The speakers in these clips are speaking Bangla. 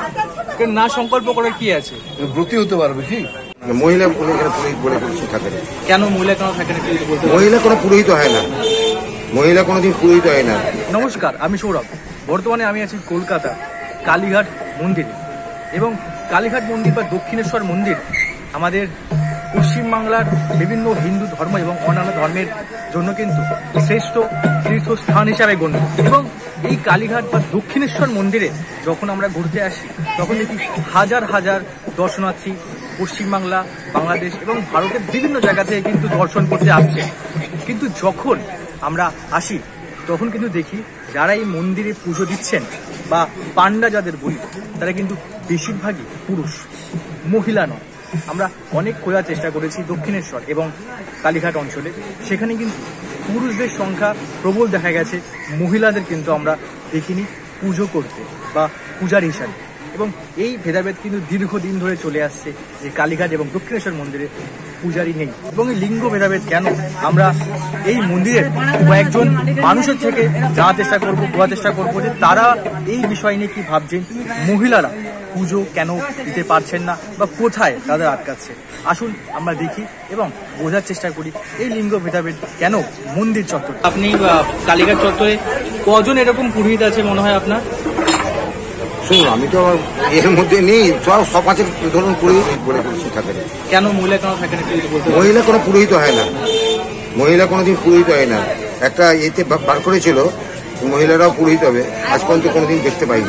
না সংকল্প করার কি আছে? ব্রতী হতে পারবে কি? মহিলা বলে কিছু থাকে না। কেন মহিলা কেন থাকে না? মহিলা কোনো পুরোহিত হয় না, মহিলা কোনোদিন পুরোহিত হয় না। নমস্কার, আমি সৌরভ। বর্তমানে আমি আছি কলকাতা কালীঘাট মন্দিরে, এবং কালীঘাট মন্দির বা দক্ষিণেশ্বর মন্দির আমাদের পশ্চিমবাংলার বিভিন্ন হিন্দু ধর্ম এবং অন্যান্য ধর্মের জন্য কিন্তু শ্রেষ্ঠ তীর্থস্থান হিসাবে গণ্য। এবং এই কালীঘাট বা দক্ষিণেশ্বর মন্দিরে যখন আমরা ঘুরতে আসি তখন দেখি হাজার হাজার দর্শনার্থী পশ্চিমবাংলা, বাংলাদেশ এবং ভারতের বিভিন্ন জায়গা থেকে কিন্তু দর্শন করতে আসছে। কিন্তু যখন আমরা আসি তখন কিন্তু দেখি যারা এই মন্দিরে পুজো দিচ্ছেন বা পান্ডা যাদের বলি, তারা কিন্তু বেশিরভাগই পুরুষ, মহিলা নয়। আমরা অনেক খোঁজার চেষ্টা করেছি দক্ষিণেশ্বর এবং কালীঘাট অঞ্চলে, সেখানে কিন্তু পুরুষদের সংখ্যা প্রবল দেখা গেছে, মহিলাদের কিন্তু আমরা দেখিনি পুজো করতে বা পূজার হিসাবে। এবং এই ভেদাভেদ কিন্তু দীর্ঘদিন ধরে চলে আসছে যে কালীঘাট এবং দক্ষিণেশ্বর মন্দিরে পূজারি নেই। এবং এই লিঙ্গ ভেদাভেদ কেন, আমরা এই মন্দিরের কয়েকজন মানুষের থেকে জানার চেষ্টা করবো, বোঝার চেষ্টা করবো যে তারা এই বিষয় নিয়ে কি ভাবছেন, মহিলারা পুজো কেন দিতে পারছেন না বা কোথায় তাদের আটকাচ্ছে। আসুন আমরা দেখি এবং বোঝার চেষ্টা করি এই লিঙ্গ ভেদাভেদ কেন মন্দির চত্বর। আপনি কালীঘাট চত্বরে কজন এরকম পুরোহিত আছে মনে হয় আপনার? শুনুন, আমি তো এর মধ্যে নেই, সব আছে ধরুন পুরোহিত বলে কিছু থাকে না। কেন মহিলা কেন থাকে না? মহিলা কোনো পুরোহিত হয় না, মহিলা কোনোদিন পুরোহিত হয় না। একটা এতে বার করেছিল মহিলারাও পুরোহিত হবে, আজ পর্যন্ত কোনোদিন দেখতে পাইনি।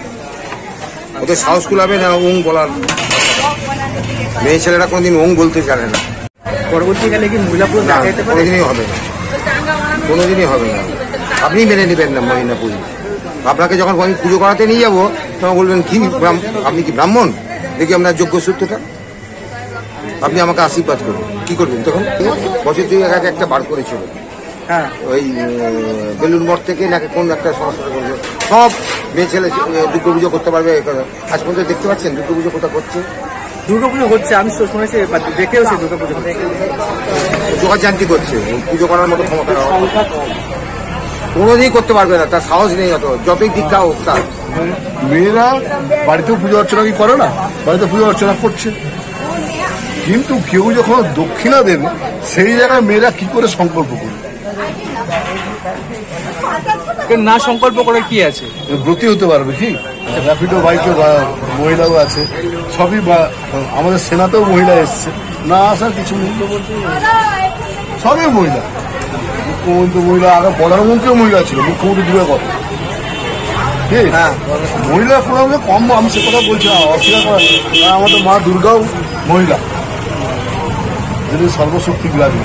ওদের সাহস কুলাবে না ওং বলার। মেয়ে ছেলেরা কোনোদিন ওং বলতে জানে না। পরবর্তীকালে কি মহিলা পুরো কোনোদিনই হবে না, কোনোদিনই হবে না। আপনি মেনে নেবেন না মহিলা পুজো। আপনাকে যখন আমি পুজো করাতে নিয়ে যাবো তখন বলবেন কি আপনি কি ব্রাহ্মণ, দেখি আপনার যোগ্য সূত্রটা, আপনি আমাকে আশীর্বাদ করবেন। কি করবেন তখন? বছর 2 আগে একটা বার করেছিল, হ্যাঁ, ওই বেলুন মঠ থেকে নাকি কোন একটা সংস্থা করেছিল, সব মেয়ে ছেলে দুর্গা পুজো করতে পারবে। আজ পর্যন্ত দেখতে পাচ্ছেন দুর্গা পুজো কোথাও করছে? দুর্গাপুজো হচ্ছে, আমি শুনেছি, দেখেও সেই দুর্গাপুজো যোগাযান্তি করছে, পুজো করার মতো ক্ষমতা কোনোদিনই করতে পারবে না, তার সাহস নেই। যতই দীক্ষা হোক তার। মেয়েরা বাড়িতেও পুজো অর্চনা কি করে না? বাড়িতে পুজো অর্চনা করছে, কিন্তু কেউ যখন দক্ষিণা দেবে সেই জায়গায় মেয়েরা কি করে সংকল্প করবে? না সংকল্প করার কি আছে? ব্রতী হতে পারবে কি? র্যাপিডো বাইকে মহিলাও আছে, সবই আমাদের সেনাতেও মহিলা এসছে, না আসার কিছু নেই, সবই মহিলা। মুখ্যমন্ত্রী মহিলা, আগে প্রধানমন্ত্রীও মহিলা ছিল, মুখ্যমন্ত্রী দূরে কথা। ঠিক, মহিলা কোনো কম, আমি সে কথা বলছি না, অস্বীকার করা। আমাদের মা দুর্গাও মহিলা, যিনি সর্বশক্তি গ্রামী,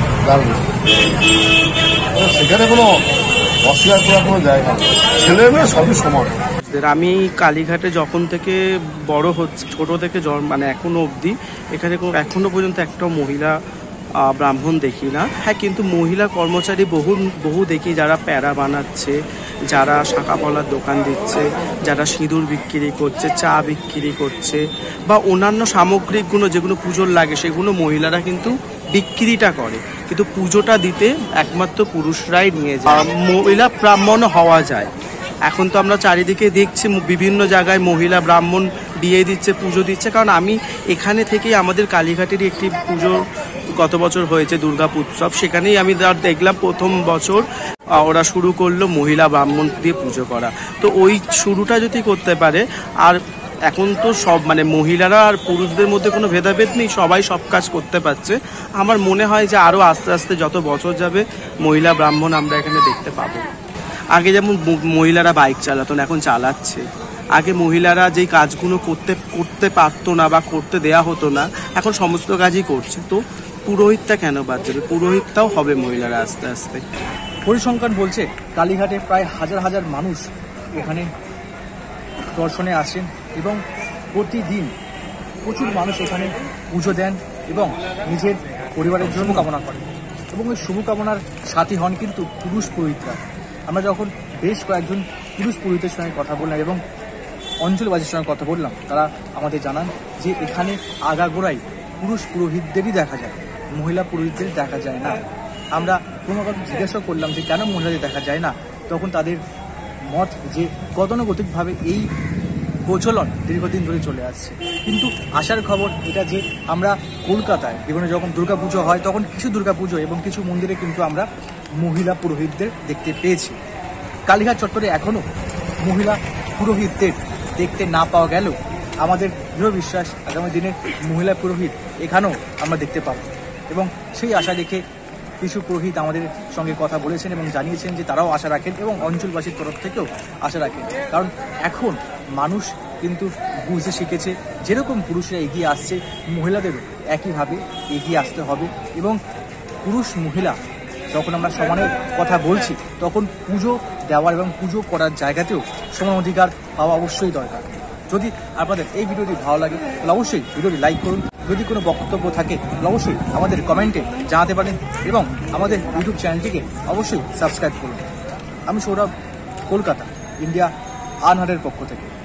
সেখানে কোনো অস্বীকার করার কোনো জায়গা নেই। ছেলে মেয়ে সবই সমান। আমি কালীঘাটে যখন থেকে বড় হচ্ছে, ছোট থেকে মানে এখনো অবধি এখানে এখনো পর্যন্ত একটা মহিলা ব্রাহ্মণ দেখি না। হ্যাঁ, কিন্তু মহিলা কর্মচারী বহু দেখি, যারা প্যারা বানাচ্ছে, যারা শাঁখা পলার দোকান দিচ্ছে, যারা সিঁদুর বিক্রি করছে, চা বিক্রি করছে, বা অন্যান্য সামগ্রিকগুলো যেগুলো পুজোর লাগে সেগুলো মহিলারা কিন্তু বিক্রিটা করে, কিন্তু পুজোটা দিতে একমাত্র পুরুষরাই নিয়ে যায়। মহিলা ব্রাহ্মণ হওয়া যায়। এখন তো আমরা চারিদিকে দেখছি বিভিন্ন জায়গায় মহিলা ব্রাহ্মণ বিয়ে দিচ্ছে, পুজো দিচ্ছে। কারণ আমি এখানে থেকেই, আমাদের কালীঘাটেরই একটি পুজো গত বছর হয়েছে দুর্গা উৎসব, সেখানেই আমি দেখলাম প্রথম বছর ওরা শুরু করলো মহিলা ব্রাহ্মণ দিয়ে পুজো করা। তো ওই শুরুটা যদি করতে পারে, আর এখন তো সব মানে মহিলারা আর পুরুষদের মধ্যে কোনো ভেদাভেদ নেই, সবাই সব কাজ করতে পারছে। আমার মনে হয় যে আরও আস্তে আস্তে যত বছর যাবে মহিলা ব্রাহ্মণ আমরা এখানে দেখতে পাবো। আগে যেমন মহিলারা বাইক চালাতো না, এখন চালাচ্ছে। আগে মহিলারা যেই কাজগুলো করতে পারতো না বা করতে দেয়া হতো না, এখন সমস্ত কাজই করছে। তো পুরোহিতটা কেন বাদ যাবে? পুরোহিতটাও হবে মহিলারা আস্তে আস্তে। পরিসংখ্যান বলছে কালীঘাটে প্রায় হাজার হাজার মানুষ এখানে দর্শনে আসেন, এবং প্রতিদিন প্রচুর মানুষ এখানে পুজো দেন এবং নিজের পরিবারের জন্য কামনা করেন, এবং ওই শুভকামনার সাথী হন কিন্তু পুরুষ পুরোহিতরা। আমরা যখন বেশ কয়েকজন পুরুষ পুরোহিতের সঙ্গে কথা বললাম এবং অঞ্চলবাসীর সঙ্গে কথা বললাম, তারা আমাদের জানান যে এখানে আগাগোড়াই পুরুষ পুরোহিতদেরই দেখা যায়, মহিলা পুরোহিতদের দেখা যায় না। আমরা ক্রমাগত জিজ্ঞাসা করলাম যে কেন মহিলাদের দেখা যায় না, তখন তাদের মত যে গতানুগতিকভাবে এই প্রচলন দীর্ঘদিন ধরে চলে আসছে। কিন্তু আসার খবর এটা যে আমরা কলকাতায় বিভিন্ন যখন দুর্গাপুজো হয় তখন কিছু দুর্গাপুজো এবং কিছু মন্দিরে কিন্তু আমরা মহিলা পুরোহিতদের দেখতে পেয়েছি। কালীঘাট চত্বরে এখনও মহিলা পুরোহিতদের দেখতে না পাওয়া গেলেও আমাদের দৃঢ় বিশ্বাস আগামী দিনে মহিলা পুরোহিত এখানেও আমরা দেখতে পাবো এবং সেই আশা দেখে কিছু পুরোহিত আমাদের সঙ্গে কথা বলেছেন এবং জানিয়েছেন যে তারাও আশা রাখেন এবং অঞ্চলবাসীর তরফ থেকেও আশা রাখেন। কারণ এখন মানুষ কিন্তু বুঝতে শিখেছে যেরকম পুরুষরা এগিয়ে আসছে মহিলাদেরও একইভাবে এগিয়ে আসতে হবে এবং পুরুষ মহিলা যখন আমরা সমানের কথা বলছি তখন পুজো দেওয়ার এবং পুজো করার জায়গাতেও সমান অধিকার পাওয়া অবশ্যই দরকার। যদি আপনাদের এই ভিডিওটি ভালো লাগে তাহলে অবশ্যই ভিডিওটি লাইক করুন। যদি কোনো বক্তব্য থাকে তাহলে অবশ্যই আমাদের কমেন্টে জানাতে পারেন এবং আমাদের ইউটিউব চ্যানেলটিকে অবশ্যই সাবস্ক্রাইব করুন। আমি সৌরভ, কলকাতা, ইন্ডিয়া আনহারের পক্ষ থেকে।